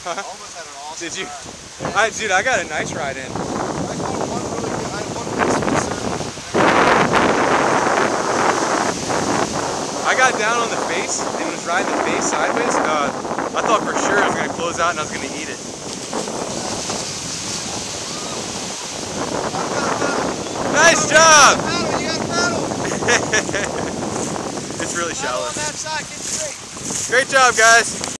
Almost had an awesome Did you? ride. Dude, I got a nice ride in. I caught one really good. I had one big swim surf. I got down on the face and was riding the face sideways. I thought for sure it was going to close out and I was going to eat it. Nice job! Paddle, you got paddle. It's really shallow. Paddle on that side, get straight. Great job, guys.